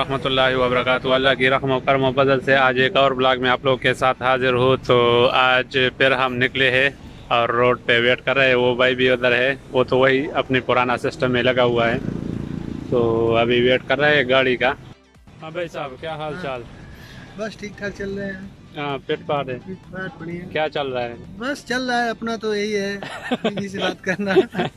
रहमतुल्लाहि व बरकातुहू। अल्लाह की रहम व करम व फज़ल से आज एक और ब्लॉग में आप लोग के साथ हाजिर हूँ। तो आज फिर हम निकले हैं और रोड पे वेट कर रहे हैं। वो भाई भी उधर है, वो तो वही अपने पुराना सिस्टम में लगा हुआ है। तो अभी वेट कर रहे हैं गाड़ी का। हाँ भाई साहब, क्या हाल चाल? बस ठीक ठाक चल रहे हैं। हाँ, फिट फाट है। बढ़िया। क्या चल रहा है? बस चल रहा है, अपना तो यही है, बीवी से बात करना।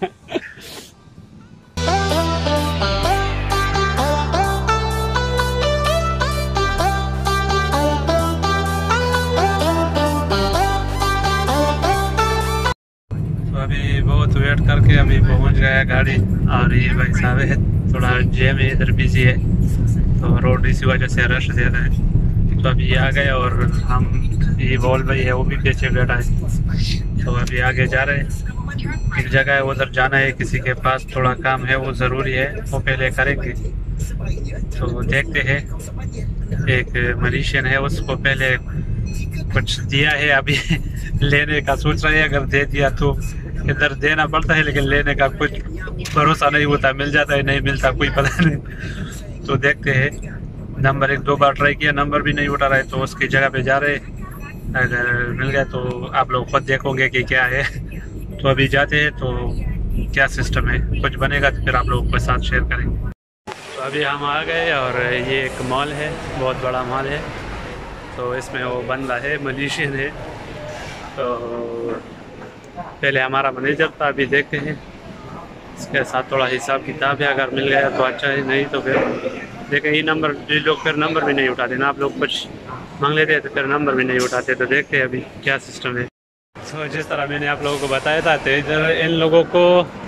अभी बहुत वेट करके अभी पहुंच गया गाड़ी। और ये भाई साहब है, थोड़ा जेम है, इधर बिजी है, तो रोड इसी वजह से रश ज़्यादा है। तो अभी ये आ गए और हम, ये बॉल भाई है वो भी पीछे बैठा है। तो अभी आगे जा रहे हैं, एक जगह है उधर जाना है, किसी के पास थोड़ा काम है, वो ज़रूरी है, वो पहले करेंगे। तो देखते हैं, एक मलेशियन है, उसको पहले कुछ दिया है, अभी लेने का सोच रहे हैं। अगर दे दिया तो इधर देना पड़ता है, लेकिन लेने का कुछ भरोसा नहीं होता, मिल जाता है नहीं मिलता कोई पता नहीं। तो देखते हैं, नंबर 1-2 बार ट्राई किया, नंबर भी नहीं उठा रहा है, तो उसकी जगह पे जा रहे। अगर मिल गया तो आप लोग खुद देखोगे कि क्या है। तो अभी जाते हैं, तो क्या सिस्टम है, कुछ बनेगा तो फिर आप लोगों के साथ शेयर करेंगे। तो अभी हम आ गए और ये एक मॉल है, बहुत बड़ा मॉल है। तो इसमें वो बंदा है, मलेशियन है। तो पहले हमारा मैनेजर था, अभी देखते हैं इसके साथ थोड़ा हिसाब किताब है, अगर मिल गया तो अच्छा है, नहीं तो फिर देखें। ये नंबर, ये लोग फिर नंबर भी नहीं उठाते ना, आप लोग कुछ मांग लेते हैं तो फिर नंबर भी नहीं उठाते। तो देखते हैं अभी क्या सिस्टम है। तो जिस तरह मैंने आप लोगों को बताया था, तो इधर इन लोगों को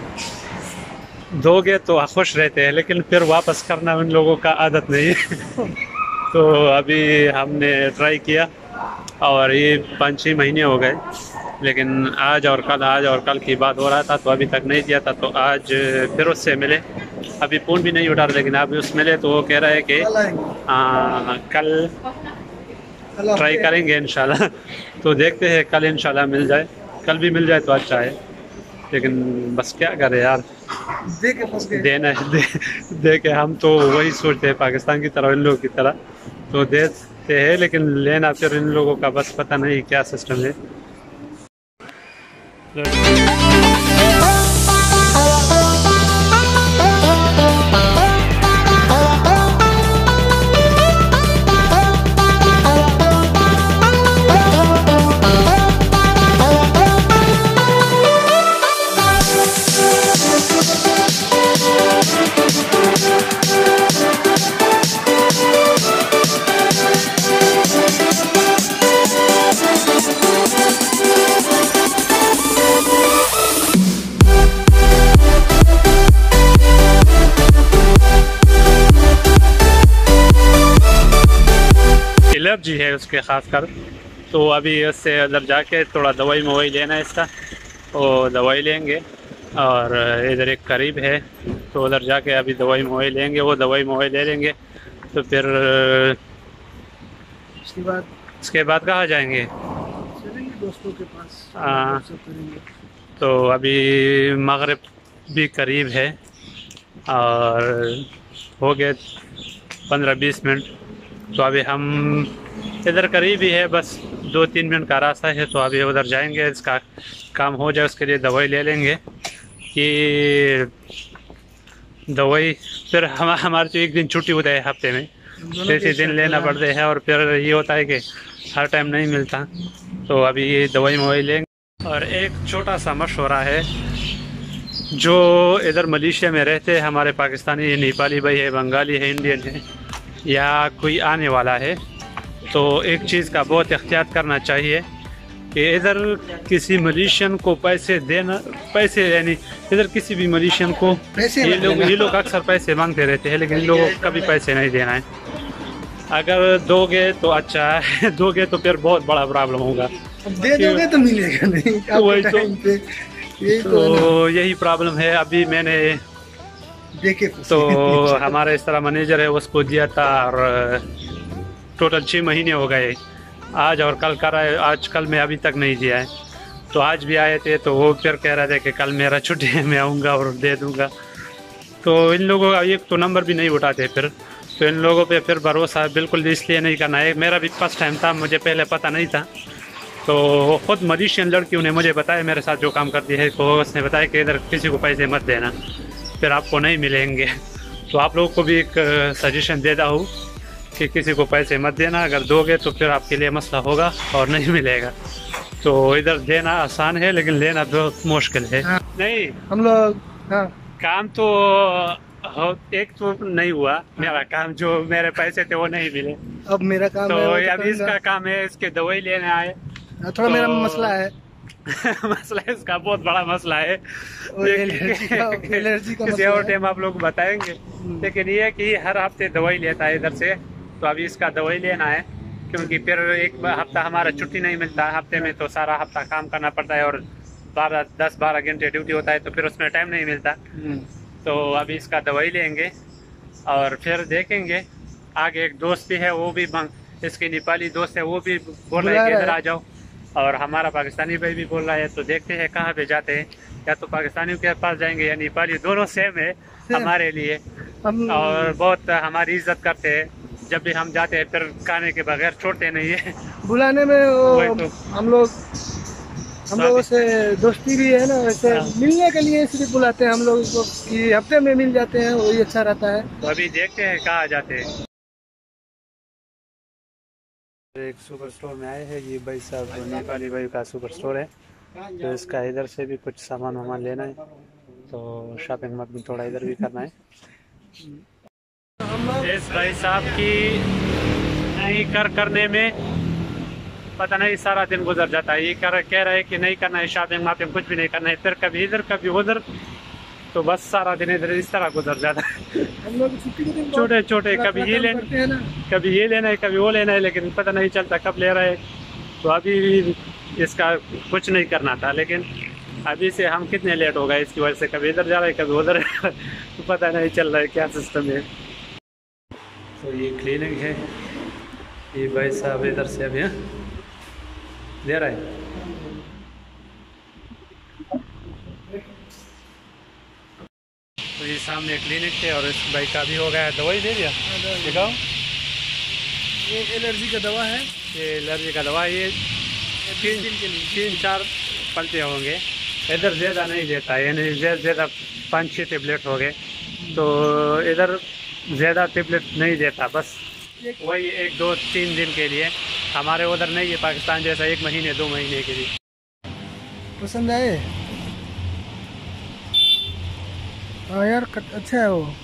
दोगे तो खुश रहते हैं, लेकिन फिर वापस करना इन लोगों का आदत नहीं है। तो अभी हमने ट्राई किया और ये 5-6 महीने हो गए, लेकिन आज और कल की बात हो रहा था, तो अभी तक नहीं दिया था। तो आज फिर उससे मिले, अभी फ़ोन भी नहीं उठा रहा, लेकिन अभी उस मिले तो वो कह रहा है कि कल ट्राई करेंगे इंशाल्लाह। तो देखते हैं, कल इंशाल्लाह मिल जाए, कल भी मिल जाए तो अच्छा है, लेकिन बस क्या करें यार, देना है, दे के हम तो वही सोचते हैं पाकिस्तान की तरह, इन लोगों की तरह तो देते हैं, लेकिन लेना फिर इन लोगों का बस पता नहीं क्या सिस्टम है। एलर्जी है उसके ख़ास कर। तो अभी उससे उधर जाके थोड़ा दवाई मवाई लेना है इसका, और दवाई लेंगे। और इधर एक करीब है, तो उधर जाके अभी दवाई मवाई लेंगे, वो दवाई मवाई ले लेंगे। तो फिर उसके बाद कहाँ जाएंगे? दोस्तों के पास। तो अभी मगरिब भी करीब है और हो गए 15-20 मिनट। तो अभी हम इधर करीब ही है, बस 2-3 मिनट का रास्ता है। तो अभी उधर जाएंगे, इसका काम हो जाए उसके लिए दवाई ले लेंगे। कि दवाई फिर हमारे तो एक दिन छुट्टी होता है हफ्ते में, इसी दिन लेना पड़ता है, और फिर ये होता है कि हर टाइम नहीं मिलता। तो अभी ये दवाई मवाई लेंगे। और एक छोटा सा मशवरा है, जो इधर मलेशिया में रहते हैं, हमारे पाकिस्तानी, नेपाली भाई है, बंगाली है, इंडियन है, या कोई आने वाला है, तो एक चीज़ का बहुत एहतियात करना चाहिए कि इधर किसी मलेशियन को पैसे देना, पैसे यानी इधर किसी भी मलेशियन को ये लोग अक्सर पैसे मांगते रहते हैं, लेकिन इन लोगों को कभी पैसे नहीं देना है। अगर दोगे तो अच्छा है, दोगे तो फिर बहुत बड़ा प्रॉब्लम होगा। दे दोगे तो मिलेगा नहीं, वही तो यही प्रॉब्लम है। अभी मैंने देखे तो हमारा इस्तरा मैनेजर है, उसको दिया था, और टोटल 6 महीने हो गए, आज और कल कर रहा है, आज कल में अभी तक नहीं दिया है। तो आज भी आए थे, तो वो फिर कह रहे थे कि कल मेरा छुट्टी है, मैं आऊँगा और दे दूँगा। तो इन लोगों का एक तो नंबर भी नहीं उठाते, फिर तो इन लोगों पे फिर भरोसा बिल्कुल भी इसलिए नहीं करना है। मेरा भी फर्स्ट टाइम था, मुझे पहले पता नहीं था। तो ख़ुद मलेशियन लड़कियों ने मुझे बताया, मेरे साथ जो काम करती है, तो उसने बताया कि इधर किसी को पैसे मत देना, फिर आपको नहीं मिलेंगे। तो आप लोगों को भी एक सजेशन देता हूँ कि किसी को पैसे मत देना, अगर दोगे तो फिर आपके लिए मसला होगा और नहीं मिलेगा। तो इधर देना आसान है लेकिन लेना बहुत मुश्किल है। हाँ। नहीं हम लोग हाँ काम तो एक तो नहीं हुआ मेरा काम, जो मेरे पैसे थे वो नहीं मिले। अब मेरा काम तो है वो तो अभी इसका काम है, इसके दवाई लेने आए। थोड़ा तो मेरा मसला है मसला इसका बहुत बड़ा मसला है। एलर्जी का किसी मसला और है। टाइम आप लोग बताएंगे। लेकिन ये है कि हर हफ्ते दवाई लेता है इधर से, तो अभी इसका दवाई लेना है, क्योंकि फिर एक हफ्ता हमारा छुट्टी नहीं मिलता हफ्ते में, तो सारा हफ्ता काम करना पड़ता है और 10-12 घंटे ड्यूटी होता है, तो फिर उसमें टाइम नहीं मिलता। तो अभी इसका दवाई लेंगे और फिर देखेंगे आगे। एक दोस्त भी है, वो भी इसके नेपाली दोस्त है, वो भी बोल रहा है कि इधर आ जाओ, और हमारा पाकिस्तानी भाई भी बोल रहा है। तो देखते हैं कहाँ पे जाते हैं, या तो पाकिस्तानियों के पास जाएंगे या नेपाली, दोनों सेम है हमारे लिए। और बहुत हमारी इज्जत करते हैं, जब भी हम जाते हैं फिर खाने के बगैर छोड़ते नहीं है। बुलाने में वो तो हम लोगों से दोस्ती भी है ना, वैसे मिलने के लिए सिर्फ बुलाते हैं हम लोग को कि हफ्ते में मिल जाते हैं, वही अच्छा रहता है। तो अभी देखते हैं कहाँ जाते हैं। एक सुपर स्टोर में आए हैं, ये भाई साहब नेपाली भाई का सुपर स्टोर है, तो इसका इधर से भी कुछ सामान वामान लेना है, तो शॉपिंग मत भी थोड़ा इधर भी करना है। इस भाई साहब की नहीं करने में पता नहीं सारा दिन गुजर जाता है। ये कह रहा है कि नहीं करना है शॉपिंग वापिंग, कुछ भी नहीं करना है, फिर कभी इधर कभी उधर, तो बस सारा दिन इधर इस तरह गुजर जाता है। हम लोग छुट्टी के दिन छोटे छोटे कभी ये लेना, कभी ये लेना है, कभी वो लेना है, लेकिन पता नहीं चलता कब ले रहे हैं। तो अभी इसका कुछ नहीं करना था, लेकिन अभी से हम कितने लेट हो गए इसकी वजह से, कभी इधर जा रहे हैं कभी उधर तो पता नहीं चल रहा है क्या सिस्टम है। तो ये क्लिनिक है, ये भाई साहब इधर से अभी दे रहा है। तो ये सामने क्लिनिक है और इस भाई का भी हो गया, दवाई दे दिया, दिखाओ। ये एलर्जी का दवा है, ये एलर्जी का दवा, ये 3-4 पलटे होंगे, इधर ज़्यादा नहीं देता, यानी ज़्यादा 5-6 टेबलेट हो गए, तो इधर ज़्यादा टेबलेट नहीं देता, बस वही 1-2-3 दिन के लिए। हमारे उधर नहीं है पाकिस्तान जैसा 1 महीने 2 महीने के लिए। पसंद आए? हाँ यार अच्छा है वो।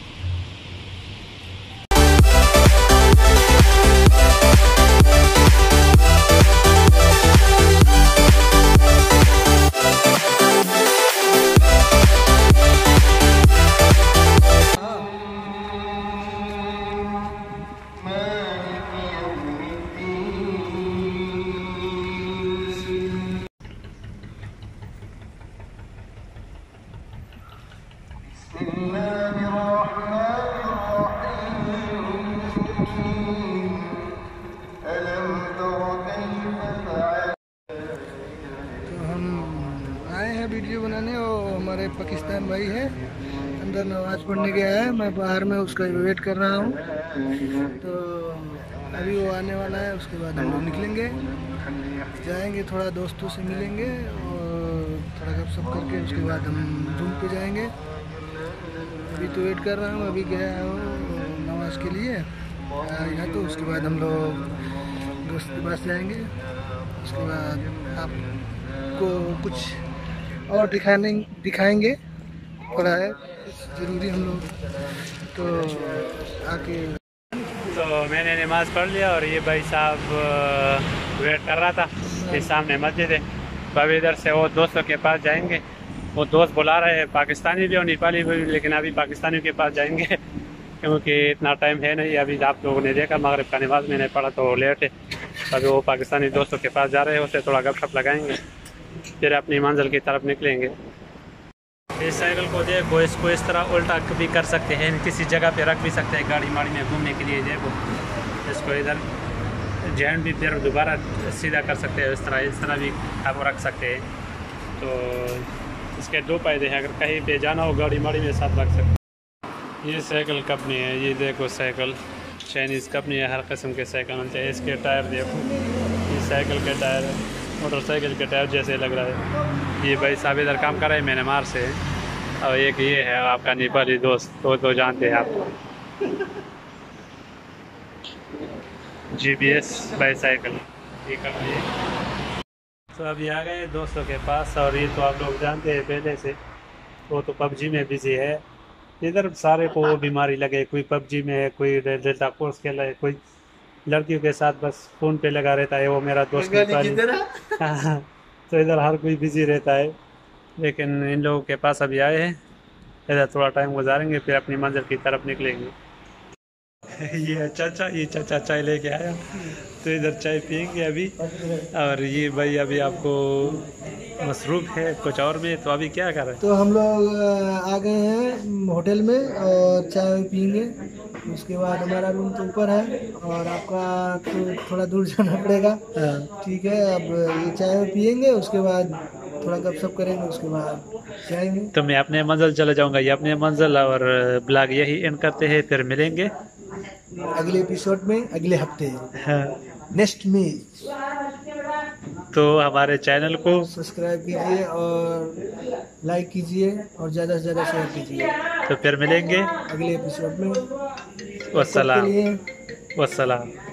वीडियो बनाने, और हमारे पाकिस्तान भाई है अंदर नमाज़ पढ़ने गया है, मैं बाहर में उसका वेट कर रहा हूँ। तो अभी वो आने वाला है, उसके बाद हम लोग निकलेंगे, जाएंगे, थोड़ा दोस्तों से मिलेंगे और थोड़ा गपशप करके उसके बाद हम रूम पे जाएंगे। अभी तो वेट कर रहा हूँ, अभी गया हूँ नमाज के लिए आएगा, तो उसके बाद हम लोग दोस्त के पास जाएंगे। उसके बाद आपको कुछ और दिखाएंगे, थोड़ा है ज़रूरी हम लोग तो आके। तो मैंने नमाज़ पढ़ लिया और ये भाई साहब वेट कर रहा था, ये सामने मस्जिद है। तो अभी इधर से वो दोस्तों के पास जाएंगे, वो दोस्त बुला रहे हैं, पाकिस्तानी भी और नेपाली भी, लेकिन अभी पाकिस्तानियों के पास जाएंगे क्योंकि इतना टाइम है नहीं। अभी आप लोगों ने देखा मगरिब का नमाज मैंने पढ़ा तो लेट है, अभी वो पाकिस्तानी दोस्तों के पास जा रहे हैं, उससे थोड़ा गपशप लगाएंगे, फिर अपनी मंजिल की तरफ निकलेंगे। इस साइकिल को देखो, इसको इस तरह उल्टा भी कर सकते हैं, किसी जगह पे रख भी सकते हैं गाड़ी माड़ी में घूमने के लिए। देखो इसको इधर जैन भी फिर दोबारा सीधा कर सकते हैं, इस तरह भी आप रख सकते हैं। तो इसके 2 फायदे हैं, अगर कहीं पे जाना हो गाड़ी माड़ी में साथ रख सकते हैं। ये साइकिल कंपनी है, ये देखो साइकिल चाइनीज़ कंपनी है, हर किस्म के साइकिल मिलते हैं। इसके टायर देखो, ये साइकिल के टायर है, मोटरसाइकिल के टायर जैसे लग रहा है। ये भाई साहब इधर काम कर रहे हैं म्यांमार से, और एक ये है आपका नेपाली दोस्त, तो जानते हैं आप, GPS बाईसाइकिल ये कंपनी है। तो अभी आ गए दोस्तों के पास, और ये तो आप लोग जानते हैं पहले से, वो तो पबजी में बिजी है। इधर सारे को वो बीमारी लगे, कोई पबजी में है, कोई डेल्टा कोर्स खेला है, कोई लड़कियों के साथ बस फोन पे लगा रहता है। वो मेरा दोस्त नेपाली हाँ, तो इधर हर कोई बिजी रहता है। लेकिन इन लोगों के पास अभी आए हैं, इधर थोड़ा टाइम गुजारेंगे, फिर अपनी मंजिल की तरफ निकलेंगे। ये चाचा चाय लेके आया, तो इधर चाय पियेंगे अभी। और ये भाई अभी आपको मसरूफ़ है कुछ और में, तो अभी क्या कर रहे हैं? तो हम लोग आ गए हैं होटल में और चाय पियेंगे। उसके बाद हमारा रूम तो ऊपर है और आपका तो थोड़ा दूर जाना पड़ेगा। ठीक है, अब ये चाय पियेंगे, उसके बाद थोड़ा गपशप करेंगे, उसके बाद जाएंगे। तो मैं अपने मंजिल चला जाऊंगा, ये अपने मंजिल, और ब्लॉग यही एंड करते हैं, फिर मिलेंगे अगले एपिसोड में, अगले हफ्ते हाँ। नेक्स्ट में। तो हमारे चैनल को सब्सक्राइब कीजिए और लाइक कीजिए और ज़्यादा से ज़्यादा शेयर कीजिए। तो फिर मिलेंगे अगले एपिसोड में। वस्सलाम। वस्सलाम।